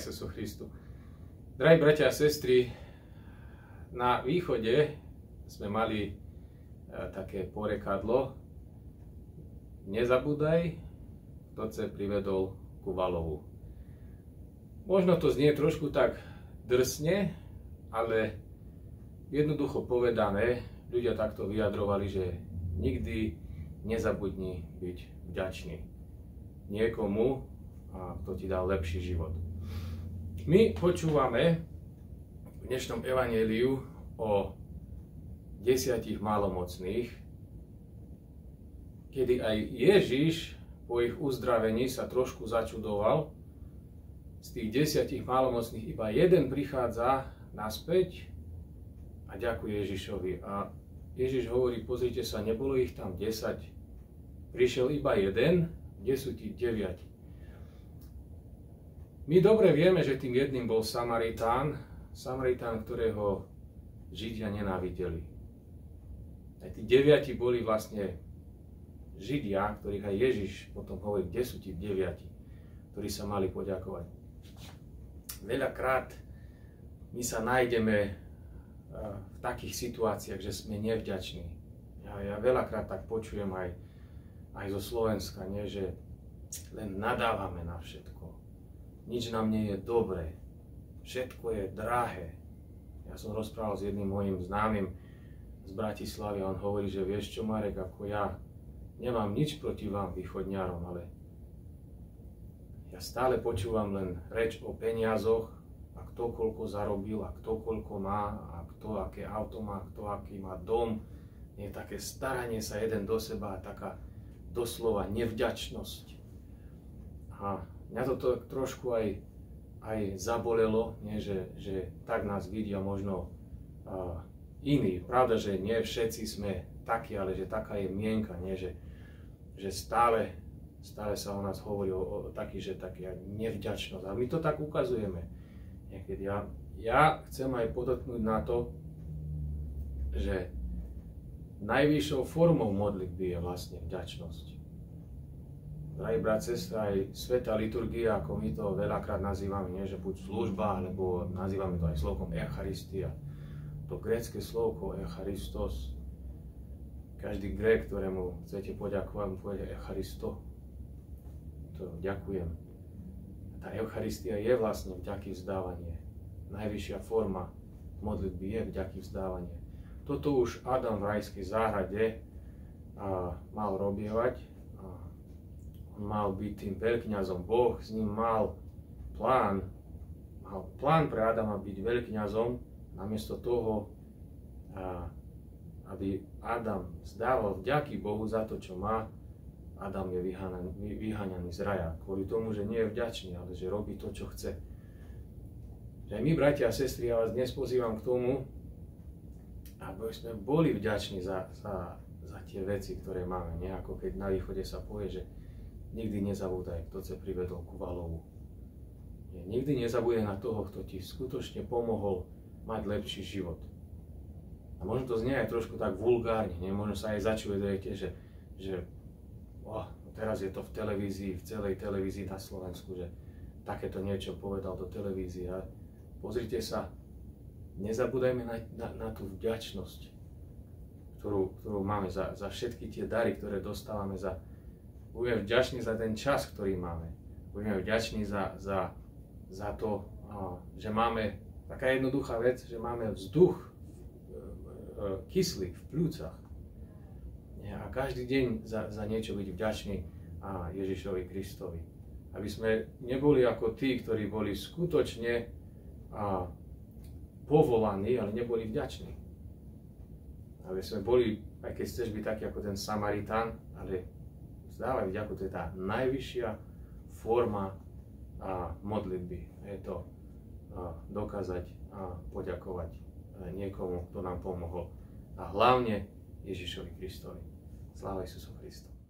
Isusu Christu. Drahí bratia a sestry, na východe sme mali také porekadlo: nezabúdaj, kto ce privedol ku valovu. Možno to znie trošku tak drsne, ale jednoducho povedané, ľudia takto vyjadrovali, že nikdy nezabudni byť vďačný niekomu, kto ti dal lepší život. My počúvame v dnešnom evanjeliu o 10 malomocných, kedy aj Ježiš po ich uzdravení sa trošku začudoval. Z tých 10 malomocných iba jeden prichádza naspäť a ďakuje Ježišovi. A Ježiš hovorí: pozrite sa, nebolo ich tam 10, prišiel iba jeden, kde sú tí 9? My dobre vieme, že tým jedným bol Samaritán, ktorého Židia nenávideli. Aj tí 9 boli vlastne Židia, ktorých aj Ježiš potom hovorí, kde sú tí 9, ktorí sa mali poďakovať. Veľakrát my sa nájdeme v takých situáciách, že sme nevďační. Ja veľakrát tak počujem aj zo Slovenska, nie, že len nadávame na všetko. Nič nám nie je dobré. Všetko je drahé. Ja som rozprával s jedným mojím známym z Bratislavy a on hovorí, že vieš čo, Marek, ako ja nemám nič proti vám, východňarom, ale ja stále počúvam len reč o peniazoch a kto koľko zarobil a kto koľko má a kto aké auto má, kto aký má dom. Je také staranie sa jeden do seba a taká doslova nevďačnosť. A mňa to trošku aj zabolelo, nie, že tak nás vidia možno iní. Pravda, že nie všetci sme takí, ale že taká je mienka, nie, že stále sa o nás hovorí o taký nevďačnosť. A my to tak ukazujeme niekedy. Ja chcem aj podotknúť na to, že najvyššou formou modlitby je vlastne vďačnosť. Drahí brat, sestra, aj svätá liturgia, ako my to veľakrát nazývame, nie že buď služba, alebo nazývame to aj slovom Eucharistia. To grécke slovko Eucharistos, každý Grék, ktorému chcete poďakovať, mu povede Eucharisto. To ďakujem. Tá Eucharistia je vlastne vďaky vzdávanie. Najvyššia forma modlitby je vďaky vzdávanie. Toto už Adam v rajskej záhrade mal robievať. On mal byť tým veľkňazom. Boh s ním mal plán pre Adama byť veľkňazom. Namiesto toho, aby Adam zdával vďaky Bohu za to, čo má, Adam je vyháňaný z raja. Kvôli tomu, že nie je vďačný, ale že robí to, čo chce. Že aj my, bratia a sestry, ja vás dnes pozývam k tomu, aby sme boli vďační za tie veci, ktoré máme. Nie ako keď na východe sa povie, že nikdy nezabúdaj, kto ce privedol ku valovu. Nikdy nezabúdaj na toho, kto ti skutočne pomohol mať lepší život. A možno to znie aj trošku tak vulgárne, možno sa aj začudujete, že teraz je to v televízii, v celej televízii na Slovensku, že takéto niečo povedal do televízie. A pozrite sa, nezabúdajme na tú vďačnosť, ktorú máme za všetky tie dary, ktoré dostávame. Budeme vďační za ten čas, ktorý máme. Budeme vďační za to, že máme taká jednoduchá vec, že máme vzduch kyslík v pľúcach. A každý deň za niečo byť vďačný Ježišovi Kristovi. Aby sme neboli ako tí, ktorí boli skutočne povolaní, ale neboli vďační. Aby sme boli, aj keď chceš byť taký ako ten Samaritán, ale vzdávaj vďaku, to je tá najvyššia forma modlitby. Je to dokázať a poďakovať niekomu, kto nám pomohol. A hlavne Ježišovi Kristovi. Sláva Isusu Christu.